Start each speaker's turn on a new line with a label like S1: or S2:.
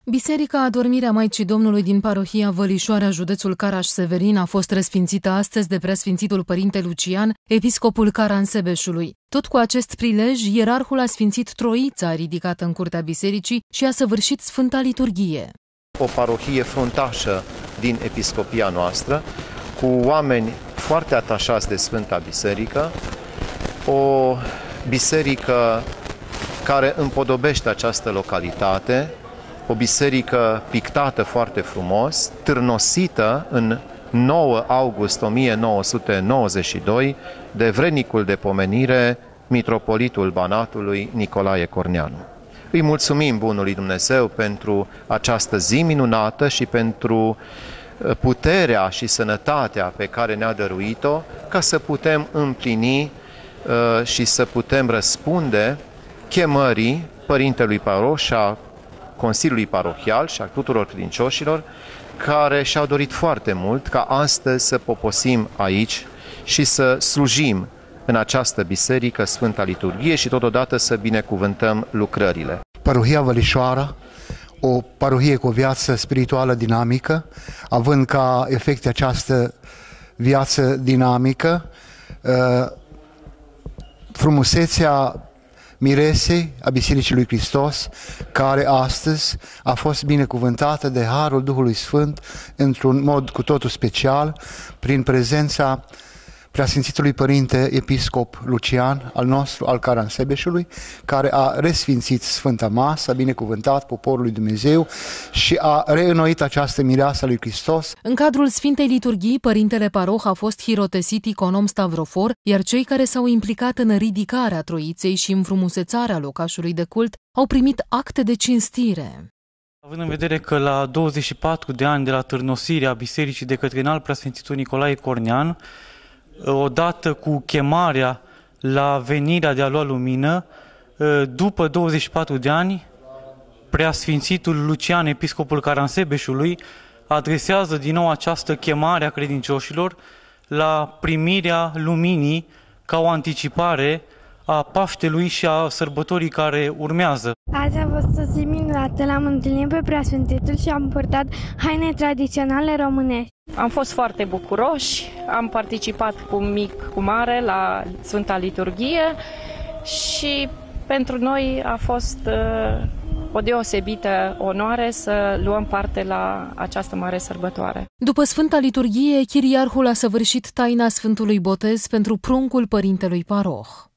S1: Biserica Adormirea Maicii Domnului din parohia Vălișoara, județul Caraș-Severin, a fost răsfințită astăzi de preasfințitul părinte Lucian, episcopul Caransebeșului. Tot cu acest prilej, ierarhul a sfințit Troița ridicată în curtea bisericii și a săvârșit Sfânta Liturghie.
S2: O parohie fruntașă din episcopia noastră, cu oameni foarte atașați de Sfânta Biserică, o biserică care împodobește această localitate, o biserică pictată foarte frumos, târnosită în 9 august 1992 de vrednicul de pomenire, mitropolitul Banatului Nicolae Corneanu. Îi mulțumim Bunului Dumnezeu pentru această zi minunată și pentru puterea și sănătatea pe care ne-a dăruit-o, ca să putem împlini și să putem răspunde chemării Părintelui Paroh și a Consiliului Parohial și a tuturor credincioșilor care și-au dorit foarte mult ca astăzi să poposim aici și să slujim în această biserică Sfânta Liturghie și totodată să binecuvântăm lucrările.
S3: Parohia Vălișoara, o parohie cu o viață spirituală dinamică, având ca efect această viață dinamică, frumusețea miresei a Bisericii lui Hristos, care astăzi a fost binecuvântată de Harul Duhului Sfânt într-un mod cu totul special, prin prezența Preasfințitului Părinte Episcop Lucian, al nostru, al Caransebeșului, care a resfințit Sfânta Masă, a binecuvântat poporul lui Dumnezeu și a reînnoit această mireasă a lui Hristos.
S1: În cadrul Sfintei Liturghii, Părintele Paroh a fost hirotesit iconom stavrofor, iar cei care s-au implicat în ridicarea Troiței și înfrumusețarea locașului de cult au primit acte de cinstire.
S4: Având în vedere că la 24 de ani de la târnosirea bisericii de către înalt preasfințitul Nicolae Cornean, odată cu chemarea la venirea de a lua lumină, după 24 de ani, preasfințitul Lucian, episcopul Caransebeșului, adresează din nou această chemare a credincioșilor la primirea luminii ca o anticipare a Paștelui și a sărbătorii care urmează.
S5: Azi a fost o zi minunată, l-am întâlnit pe preasfințitul și am purtat haine tradiționale românești.
S6: Am fost foarte bucuroși, am participat cu mic, cu mare la Sfânta Liturghie și pentru noi a fost o deosebită onoare să luăm parte la această mare sărbătoare.
S1: După Sfânta Liturghie, chiriarhul a săvârșit taina Sfântului Botez pentru pruncul Părintelui Paroh.